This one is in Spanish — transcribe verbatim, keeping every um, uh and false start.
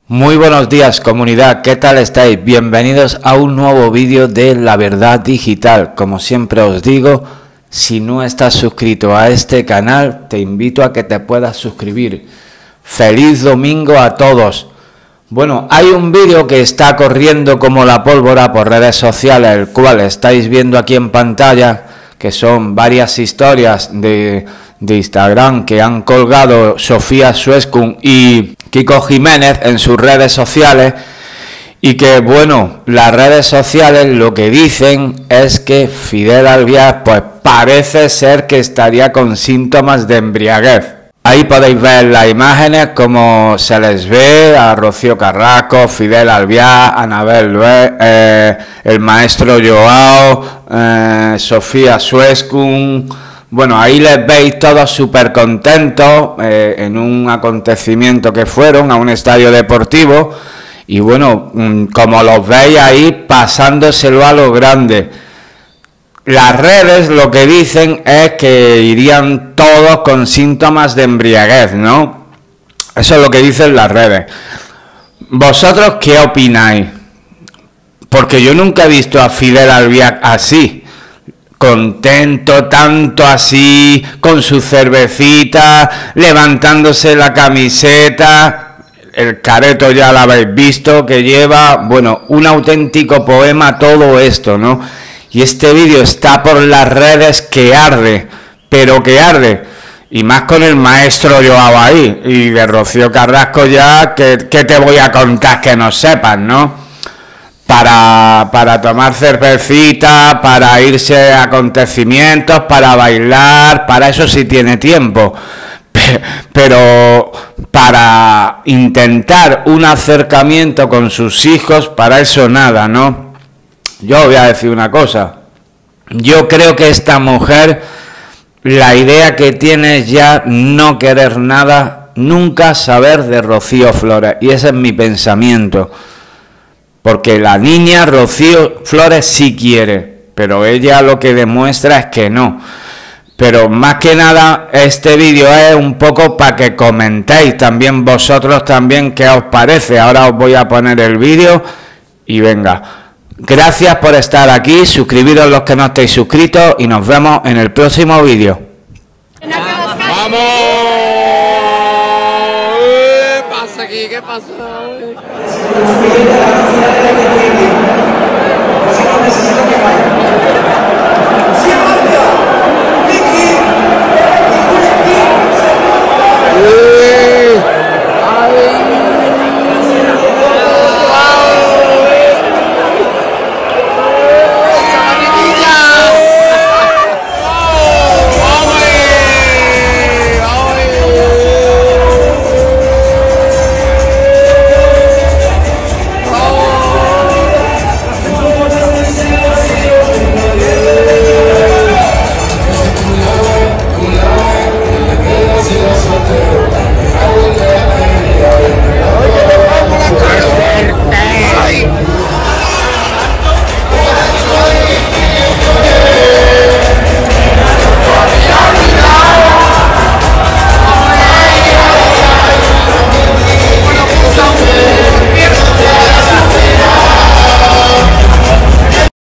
Muy buenos días, comunidad, ¿qué tal estáis? Bienvenidos a un nuevo vídeo de La Verdad Digital. Como siempre os digo, si no estás suscrito a este canal, te invito a que te puedas suscribir. ¡Feliz domingo a todos! Bueno, hay un vídeo que está corriendo como la pólvora por redes sociales, el cual estáis viendo aquí en pantalla, que son varias historias de, de Instagram que han colgado Sofía Suescun y Kiko Jiménez en sus redes sociales, y que bueno, las redes sociales lo que dicen es que Fidel Albiac pues parece ser que estaría con síntomas de embriaguez. Ahí podéis ver las imágenes como se les ve a Rocío Carrasco, Fidel Albiac, Anabel Luez, eh, el maestro Joao, eh, Sofía Suescun. Bueno, ahí les veis todos súper contentos eh, en un acontecimiento que fueron a un estadio deportivo, y bueno, como los veis ahí pasándoselo a lo grande. Las redes lo que dicen es que irían todos con síntomas de embriaguez, ¿no? Eso es lo que dicen las redes. ¿Vosotros qué opináis? Porque yo nunca he visto a Fidel Albiac así, contento, tanto así, con su cervecita, levantándose la camiseta, el careto ya lo habéis visto que lleva, bueno, un auténtico poema todo esto, ¿no? Y este vídeo está por las redes que arde, pero que arde, y más con el maestro Joao ahí, y de Rocío Carrasco ya, que, que te voy a contar que no sepas, ¿no? Para, para tomar cervecita, para irse a acontecimientos, para bailar, para eso sí tiene tiempo, pero para intentar un acercamiento con sus hijos, para eso nada, ¿no? Yo voy a decir una cosa, yo creo que esta mujer, la idea que tiene es ya no querer nada, nunca saber de Rocío Flores, y ese es mi pensamiento. Porque la niña Rocío Flores sí quiere, pero ella lo que demuestra es que no. Pero más que nada, este vídeo es un poco para que comentéis también vosotros también qué os parece. Ahora os voy a poner el vídeo y venga. Gracias por estar aquí, suscribiros los que no estéis suscritos y nos vemos en el próximo vídeo. ¡Vamos! ¿Qué pasa aquí? ¿Qué pasa? Uh.